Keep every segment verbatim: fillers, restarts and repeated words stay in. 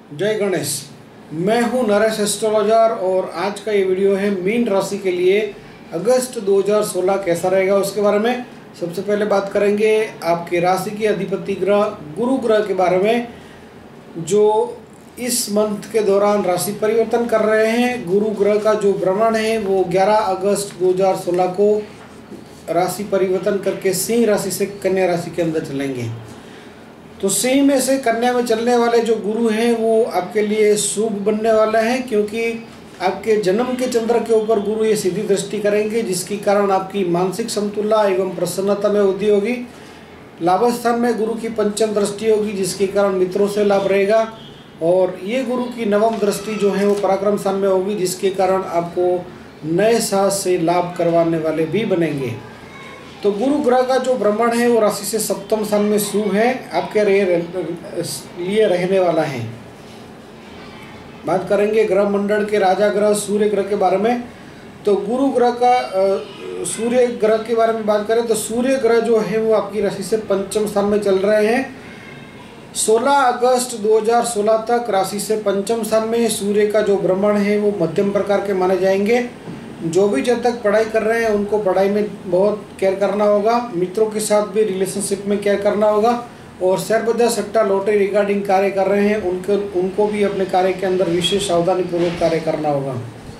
जय गणेश। मैं हूं नरेश एस्ट्रोलॉजर और आज का ये वीडियो है मीन राशि के लिए अगस्त दो हज़ार सोलह कैसा रहेगा उसके बारे में। सबसे पहले बात करेंगे आपके राशि के अधिपति ग्रह गुरु ग्रह के बारे में, जो इस मंथ के दौरान राशि परिवर्तन कर रहे हैं। गुरु ग्रह का जो भ्रमण है वो ग्यारह अगस्त दो हज़ार सोलह को राशि परिवर्तन करके सिंह राशि से कन्या राशि के अंदर चलेंगे। तो सिंह में से कन्या में चलने वाले जो गुरु हैं वो आपके लिए शुभ बनने वाले हैं, क्योंकि आपके जन्म के चंद्र के ऊपर गुरु ये सीधी दृष्टि करेंगे, जिसके कारण आपकी मानसिक समतुल्यता एवं प्रसन्नता में वृद्धि होगी। लाभ स्थान में गुरु की पंचम दृष्टि होगी, जिसके कारण मित्रों से लाभ रहेगा। और ये गुरु की नवम दृष्टि जो है वो पराक्रम स्थान में होगी, जिसके कारण आपको नए साहस से लाभ करवाने वाले भी बनेंगे। तो गुरु ग्रह का जो भ्रमण है वो राशि से सप्तम स्थान में शुभ है, आपके लिए रहने वाला है। बात करेंगे ग्रह मंडल के राजा ग्रह सूर्य ग्रह के बारे में। तो गुरु ग्रह का सूर्य ग्रह के बारे में बात करें तो सूर्य ग्रह जो है वो आपकी राशि से पंचम स्थान में चल रहे हैं। सोलह अगस्त दो हज़ार सोलह तक राशि से पंचम स्थान में सूर्य का जो भ्रमण है वो मध्यम प्रकार के माने जाएंगे। जो भी जब तक पढ़ाई कर रहे हैं उनको पढ़ाई में बहुत केयर करना होगा, मित्रों के साथ भी रिलेशनशिप में केयर करना होगा, और शेयर बाजार सट्टा लॉटरी रिगार्डिंग कार्य कर रहे हैं उनके उनको भी अपने कार्य के अंदर विशेष सावधानी पूर्वक कार्य करना होगा।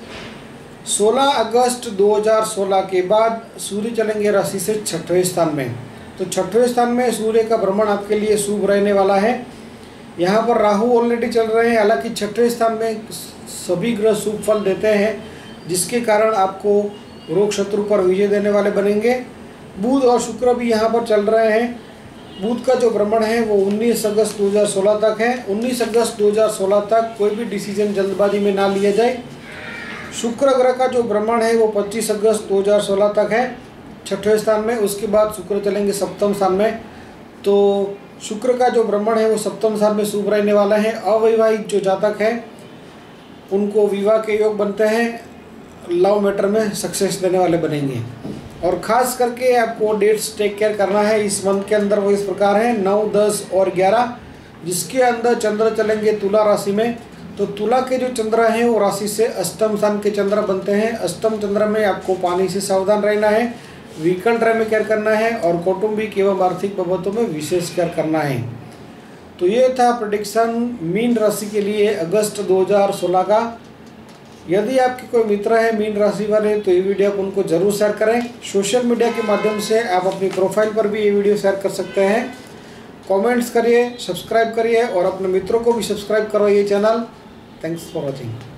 सोलह अगस्त दो हज़ार सोलह के बाद सूर्य चलेंगे राशि से छठवें स्थान में। तो छठवें स्थान में सूर्य का भ्रमण आपके लिए शुभ रहने वाला है। यहाँ पर राहु ऑलरेडी चल रहे हैं, हालांकि छठवें स्थान में सभी ग्रह शुभ फल देते हैं, जिसके कारण आपको रोग शत्रु पर विजय देने वाले बनेंगे। बुध और शुक्र भी यहाँ पर चल रहे हैं। बुध का जो भ्रमण है वो उन्नीस अगस्त दो हज़ार सोलह तक है। उन्नीस अगस्त दो हज़ार सोलह तक कोई भी डिसीजन जल्दबाजी में ना लिया जाए। शुक्र ग्रह का जो भ्रमण है वो पच्चीस अगस्त दो हज़ार सोलह तक है छठवें स्थान में। उसके बाद शुक्र चलेंगे सप्तम स्थान में। तो शुक्र का जो भ्रमण है वो सप्तम स्थान में शुभ रहने वाला है। अविवाहित जो जातक है उनको विवाह के योग बनते हैं, लव मैटर में सक्सेस देने वाले बनेंगे। और ख़ास करके आपको डेट्स टेक केयर करना है इस मंथ के अंदर, वो इस प्रकार है नौ दस और ग्यारह, जिसके अंदर चंद्र चलेंगे तुला राशि में। तो तुला के जो चंद्र हैं वो राशि से अष्टम स्थान के चंद्र बनते हैं। अष्टम चंद्र में आपको पानी से सावधान रहना है, व्हीकल ड्राइव में केयर करना है, और कौटुंबिक एवं आर्थिक बाबतों में विशेष केयर करना है। तो ये था प्रेडिक्शन मीन राशि के लिए अगस्त दो हज़ार सोलह का। यदि आपके कोई मित्र है मीन राशि वाले तो ये वीडियो आप उनको जरूर शेयर करें। सोशल मीडिया के माध्यम से आप अपनी प्रोफाइल पर भी ये वीडियो शेयर कर सकते हैं। कमेंट्स करिए, सब्सक्राइब करिए और अपने मित्रों को भी सब्सक्राइब करवाइए चैनल। Thanks for watching.